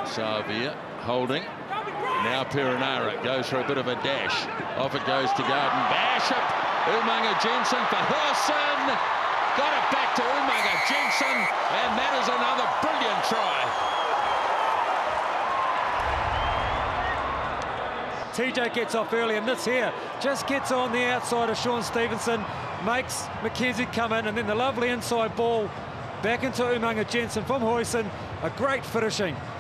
Savia holding. Now Perenara goes for a bit of a dash. Off it goes to Garden. Bash it. Umaga-Jensen for Hurson. Got it back to Umaga-Jensen. And that is another brilliant try. TJ gets off early, and this here just gets on the outside of Sean Stevenson, makes McKenzie come in, and then the lovely inside ball back into Umaga-Jensen from Huijsen. A great finishing